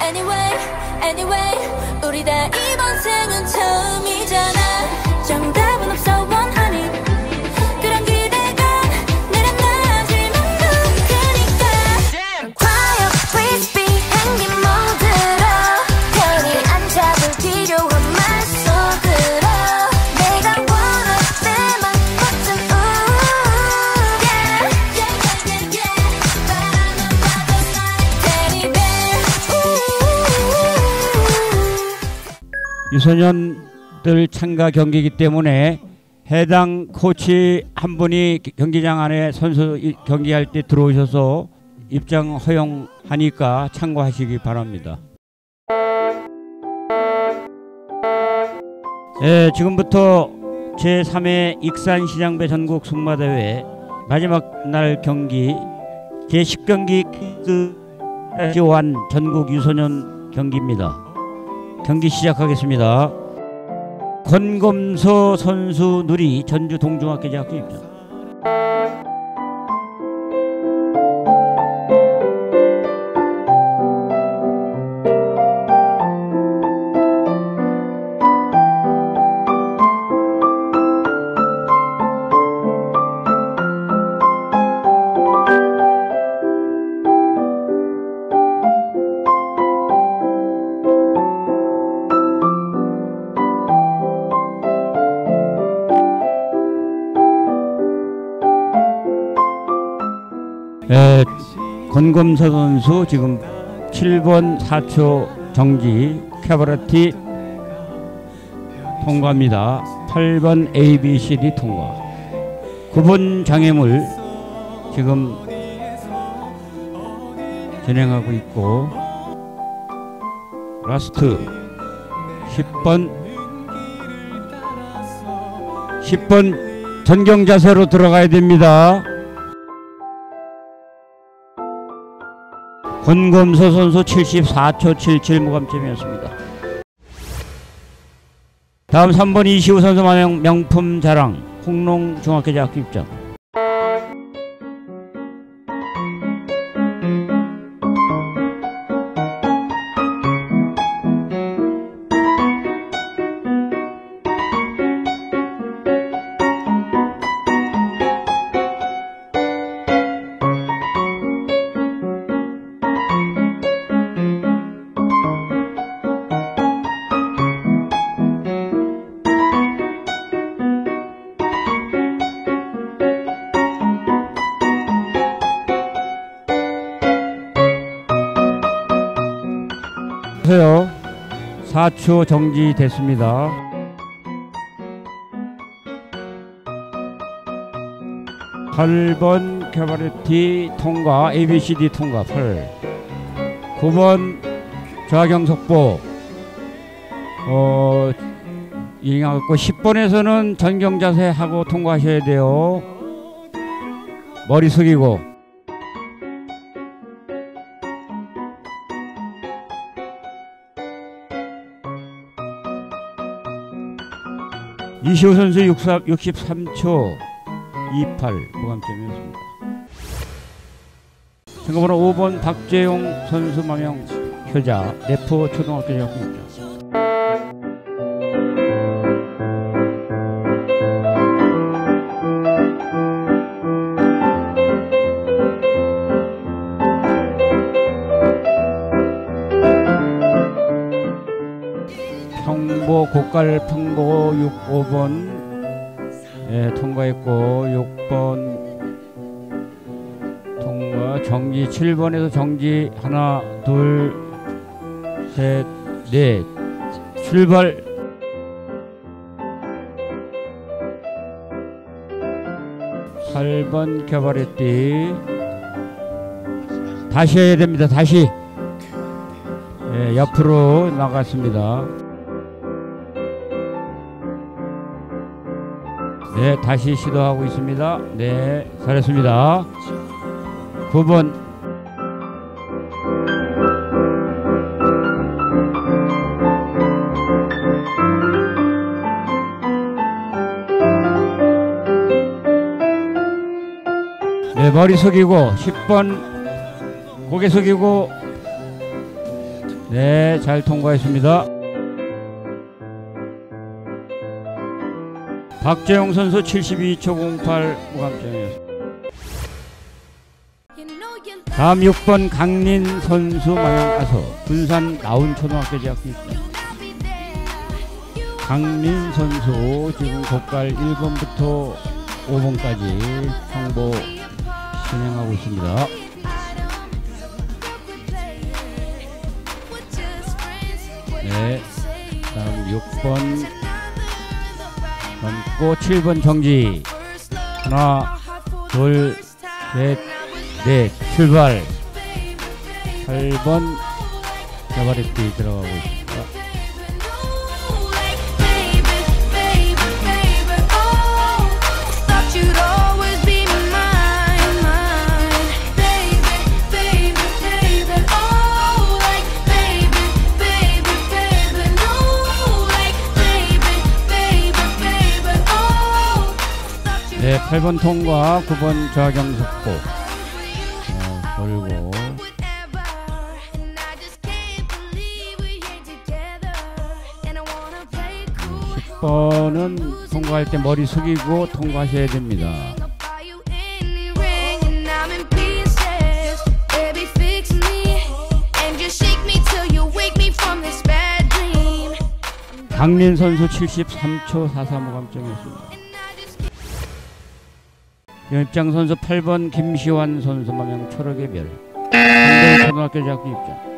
anyway 우리 다 이번 생은 처음이잖아. 정답은 없어 원하니 그런 기대가 내려놔질 만큼 크니까 quiet please be 행기 모드로 편히 안 잡을 필요한 말 속으로 내가 원할 때만 버튼 바라만 봐도 like teddy bear. 유소년들 참가 경기이기 때문에 해당 코치 한 분이 경기장 안에 선수 경기할 때 들어오셔서 입장 허용하니까 참고하시기 바랍니다. 네, 지금부터 제3회 익산시장배 전국 승마대회 마지막 날 경기 제10경기 K1 전국 유소년 경기입니다. 경기 시작하겠습니다. 권검서 선수 누리 전주 동중학교 대학교 입장. 권검서 선수 지금 7번 4초 정지 캐바레티 통과입니다. 8번 ABCD 통과. 9번 장애물 지금 진행하고 있고 라스트 10번 전경 자세로 들어가야 됩니다. 권검서 선수 74초 77 무감점이었습니다. 다음 3번 이시우 선수 명품 자랑 홍농 중학교 대학교 입장. 보세요. 4초 정지됐습니다. (8번) 캐바레티 통과 ABCD 통과 8. 9번 좌경속보 이행하고 10번에서는 전경자세 하고 통과하셔야 돼요. 머리 숙이고. 이시우 선수 63초 28 무감점이었습니다. 참가번호 5번 박재용 선수 마명 효자 내포 초등학교 대학교 입장. 평보 고깔 평보 5번 통과했고 6번 통과 정지 7번에서 정지 하나 둘 셋 넷 출발. (8번) 캐바레티 다시 해야 됩니다. 다시 옆으로 나갔습니다. 네, 다시 시도하고 있습니다. 네, 잘했습니다. 9번 네, 머리 숙이고 10번 고개 숙이고 네, 잘 통과했습니다. 박재용 선수 72초 08 무감점이었습니다. 다음 6번 강린 선수 마영아서 군산 나운초등학교 재학생입니다. 강린 선수 지금 고깔 1번부터 5번까지 홍보 진행하고 있습니다. 네, 다음 6번 넘고 7번 정지. 하나, 둘, 셋, 넷, 출발. 8번 자바리띠 들어가고 있습니다. 네, 8번 통과, 9번 좌경석보 돌고 10번은 통과할 때 머리 숙이고 통과하셔야 됩니다. 강린 선수 73초 43호 감점이었습니다. 입장 선수 8번 김시환 선수 마명 초록의 별. 한대 초등학교 재학교 입장.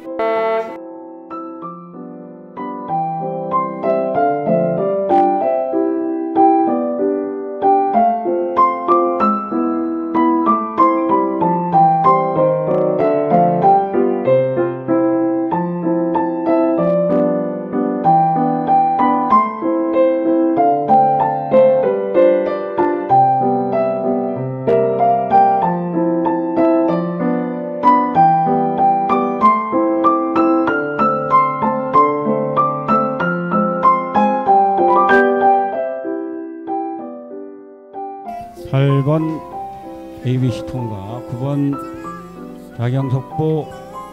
(8번) ABC 통과, 9번 자경석보.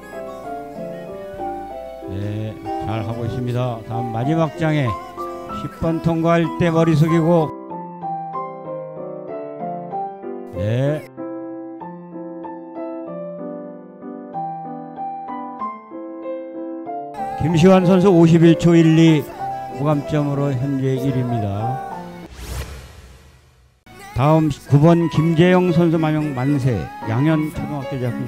네, 잘 하고 있습니다. 다음 마지막 장에 10번 통과할 때 머리 숙이고. 네. 김시환 선수 51초 12 무감점으로 현재 1위입니다. 다음 9번 김재영 선수 마명 만세 양현 초등학교 재학교.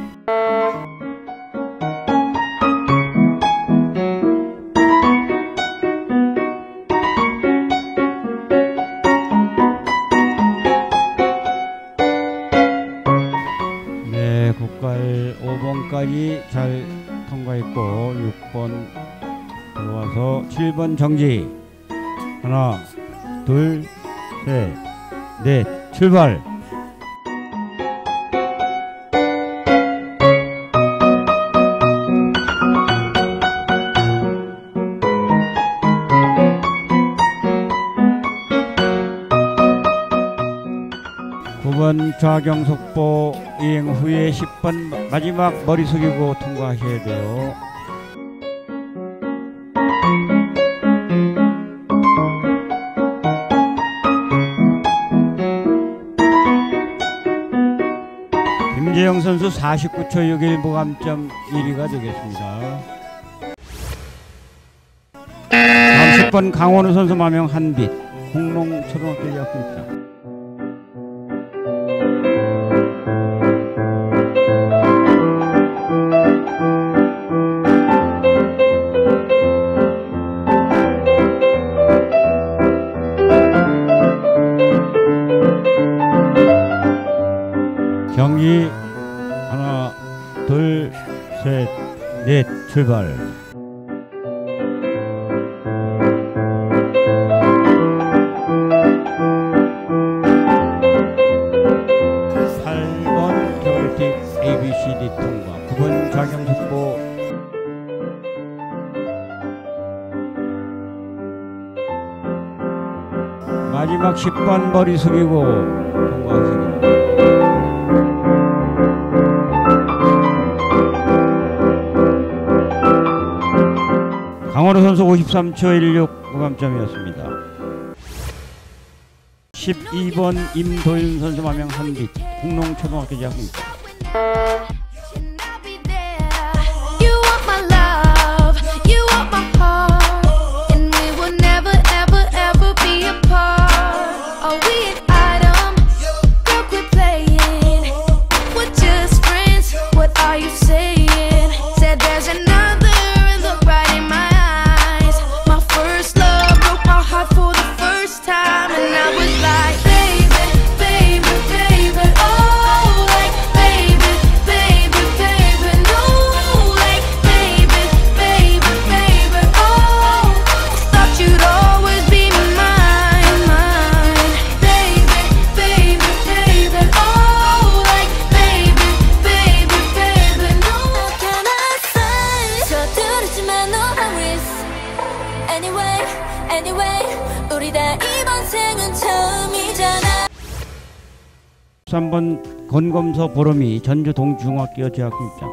네, 고깔 5번까지 잘 통과했고 6번 들어와서 7번 정지. 하나, 둘, 셋, 넷, 출발. (9번) 좌경속보 이행 후에 10번 마지막 머리 숙이고 통과하셔야 돼요. 김재영 선수 49초 61 무감점 1위가 되겠습니다. 다음 10번 강원우 선수 마명 한빛 홍농 초등학교 재학교 입장. 경기 하나, 둘, 셋, 넷, 출발. (8번) 겨울팁 ABCD 통과, 9번 좌경속보. 마지막 10번 머리 숙이고 통과하시고. 강원호 선수 53초 16 무감점이었습니다. 12번 임도윤 선수 마명 한빛 홍농초등학교 재학생입니다. 우리 다 이번 생은 처음이잖아. 3번 권검서 보름이 전주 동중학교 재학생 입장.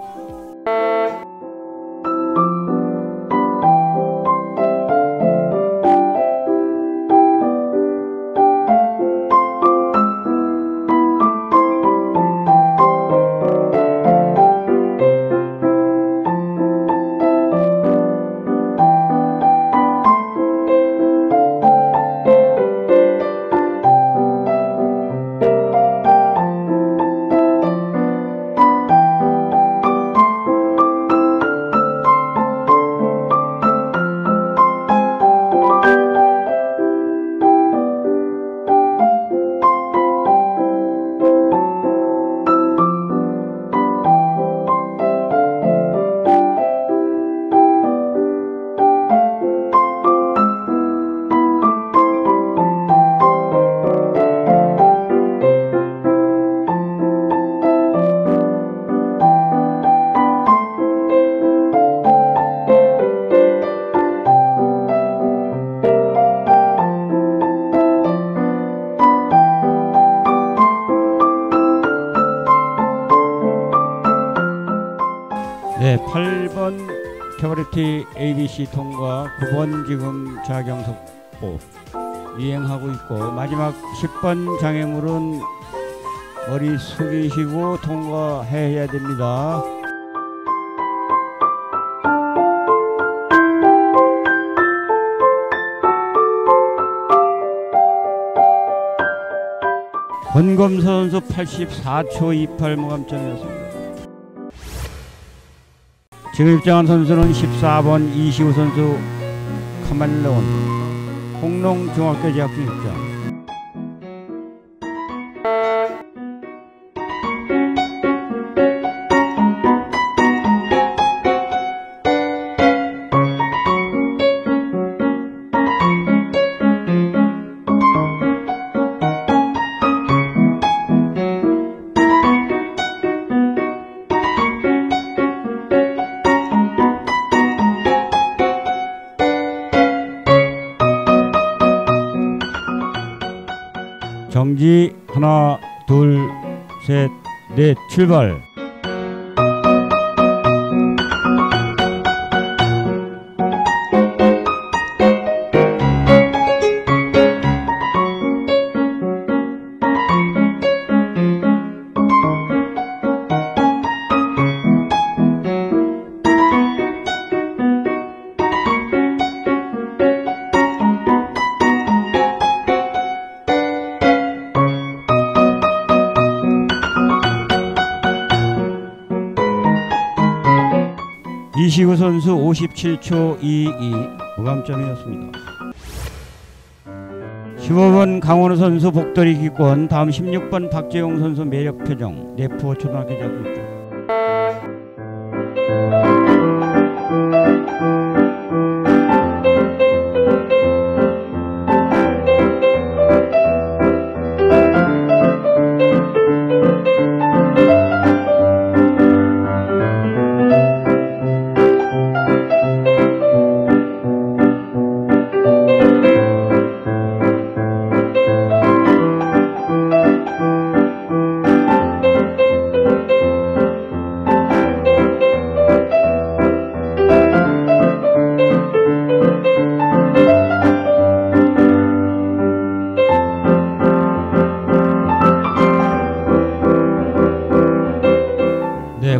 네, 8번 캐버리티 ABC 통과, 9번 지금 자경석보 이행하고 있고, 마지막 10번 장애물은 머리 숙이시고 통과해야 됩니다. 권검서 선수 84초 28 무감점이었습니다. 지금 입장한 선수는 14번 이시우 선수 카멜레온 홍농중학교 재학생 입장. 정지. 하나 둘 셋 넷 출발. 이시우 선수 57초 22 무감점이었습니다. 15번 강원우 선수 복돌이 기권, 다음 16번 박재용 선수 매력표정 내포 초등학교 재학생.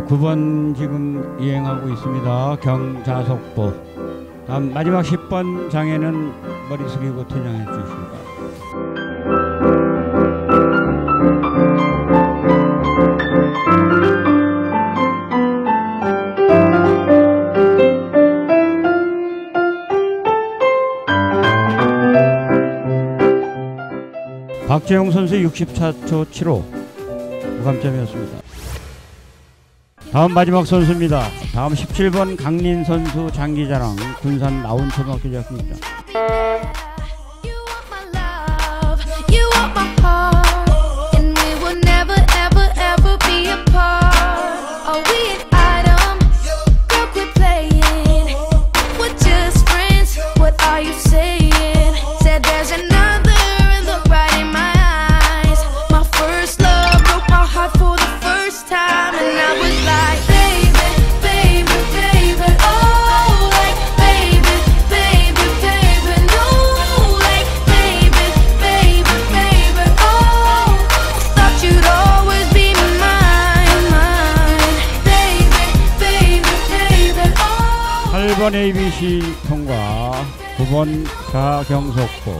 9번 지금 이행하고 있습니다. 경자속보. 다음 마지막 10번 장에는 머리 숙이고 퇴장해 주시기 바랍니다. 박재용 선수 64초 7호 무감점이었습니다. 다음 마지막 선수입니다. 다음 17번 강린 선수 장기자랑 군산 나온초등학교 대학입니다. You want my love, you want my heart, and we will never, ever, ever be apart. Are we an item? Girl, quit playing. We're just friends. What are you saying? Said there's another, and look right in my eyes. My first love broke my heart for the first time, and I was like, baby, baby, baby, oh, like, baby, baby, baby, no, like, baby, baby, baby, oh, I thought you'd always be mine, mine, baby, baby, baby, oh. 8번 ABC 통과, 9번 가경속보.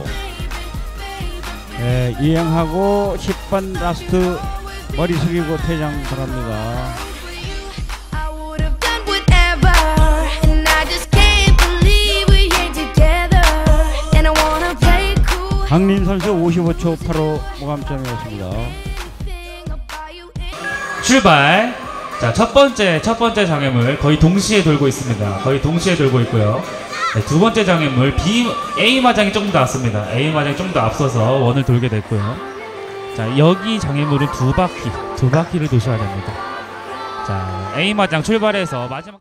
이행하고 10번 라스트 머리 숙이고 퇴장 바랍니다. I would have done whatever, and I just can't believe we're here together, and I wanna play cool. 강린 선수 55초 8호 무감점이었습니다. Everything about you is 출발. 자, 첫 번째 장애물 거의 동시에 돌고 있습니다. 거의 동시에 돌고 있고요. 네, 두 번째 장애물 A 마장이 조금 더 앞섭니다. A 마장이 좀 더 앞서서 원을 돌게 됐고요. 자, 여기 장애물은 두 바퀴를 도셔야 됩니다. 자, A 마장 출발해서 마지막